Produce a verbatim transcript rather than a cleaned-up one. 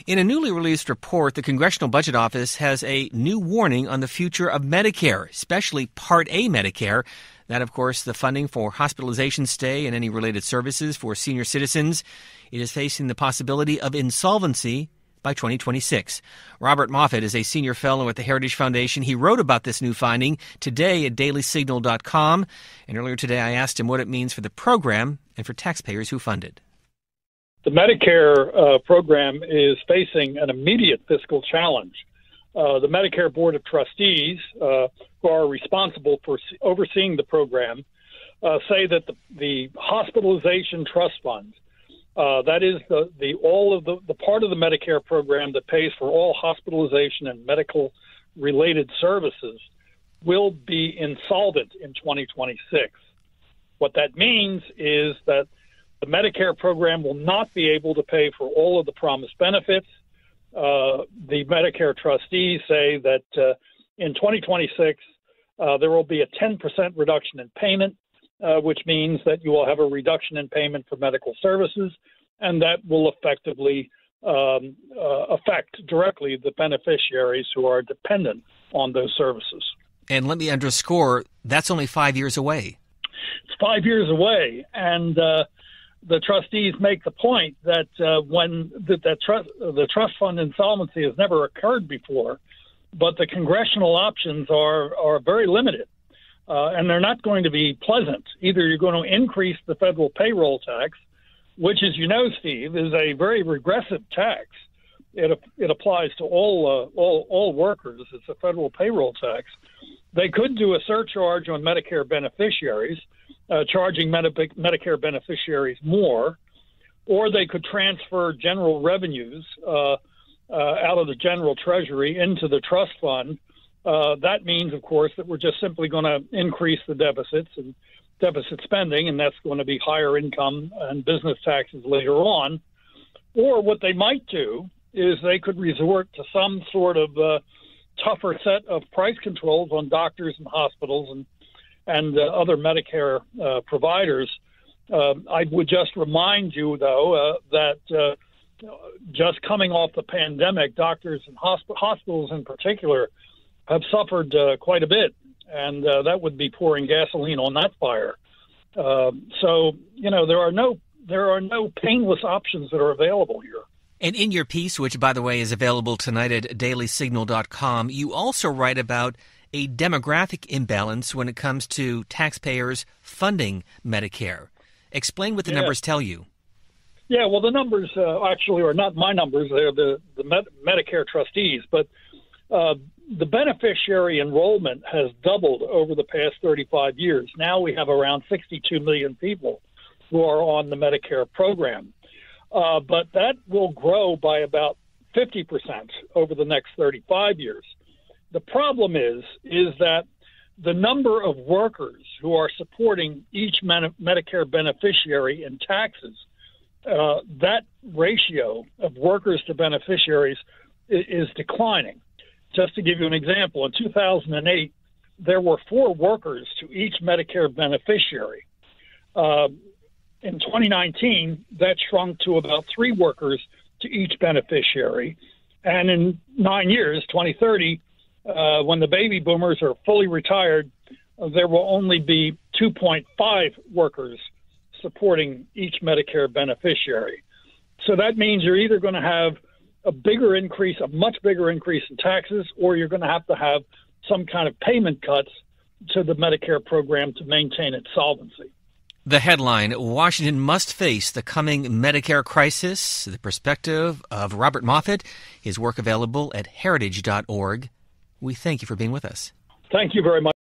In a newly released report, the Congressional Budget Office has a new warning on the future of Medicare, especially Part A Medicare. That, of course, the funding for hospitalization stay and any related services for senior citizens. It is facing the possibility of insolvency by twenty twenty-six. Robert Moffett is a senior fellow at the Heritage Foundation. He wrote about this new finding today at daily signal dot com. And earlier today, I asked him what it means for the program and for taxpayers who fund it. The Medicare uh, program is facing an immediate fiscal challenge. Uh, the Medicare Board of Trustees, uh, who are responsible for overseeing the program, uh, say that the, the hospitalization trust fund, uh, that is the, the all of the, the part of the Medicare program that pays for all hospitalization and medical related services, will be insolvent in twenty twenty-six. What that means is that the Medicare program will not be able to pay for all of the promised benefits. Uh, the Medicare trustees say that uh, in twenty twenty-six, uh, there will be a ten percent reduction in payment, uh, which means that you will have a reduction in payment for medical services, and that will effectively um, uh, affect directly the beneficiaries who are dependent on those services. And let me underscore, that's only five years away. It's five years away, and uh, the trustees make the point that uh, when the, that trust, the trust fund insolvency has never occurred before, but the congressional options are, are very limited, uh, and they're not going to be pleasant. Either you're going to increase the federal payroll tax, which, as you know, Steve, is a very regressive tax. It it applies to all uh, all all workers. It's a federal payroll tax. They could do a surcharge on Medicare beneficiaries, uh, charging Medi- Medicare beneficiaries more, or they could transfer general revenues uh, uh, out of the general treasury into the trust fund. Uh, that means, of course, that we're just simply going to increase the deficits and deficit spending, and that's going to be higher income and business taxes later on. Or what they might do is they could resort to some sort of uh, tougher set of price controls on doctors and hospitals and and uh, other Medicare uh, providers. Uh, I would just remind you, though, uh, that uh, just coming off the pandemic, doctors and hosp- hospitals in particular have suffered uh, quite a bit, and uh, that would be pouring gasoline on that fire. Uh, so, you know, there are no there are no painless options that are available here. And in your piece, which, by the way, is available tonight at daily signal dot com, you also write about a demographic imbalance when it comes to taxpayers funding Medicare. Explain what the yeah. numbers tell you. Yeah, well, the numbers uh, actually are not my numbers. They're the, the Med- Medicare trustees. But uh, the beneficiary enrollment has doubled over the past thirty-five years. Now we have around sixty-two million people who are on the Medicare program. Uh, but that will grow by about fifty percent over the next thirty-five years. The problem is, is that the number of workers who are supporting each Med- Medicare beneficiary in taxes, uh, that ratio of workers to beneficiaries is, is declining. Just to give you an example, in two thousand eight, there were four workers to each Medicare beneficiary. Uh, In twenty nineteen, that shrunk to about three workers to each beneficiary. And in nine years, twenty thirty, uh, when the baby boomers are fully retired, uh, there will only be two point five workers supporting each Medicare beneficiary. So that means you're either going to have a bigger increase, a much bigger increase in taxes, or you're going to have to have some kind of payment cuts to the Medicare program to maintain its solvency. The headline, Washington Must Face the Coming Medicare Crisis, the perspective of Robert Moffett, his work available at heritage dot org. We thank you for being with us. Thank you very much.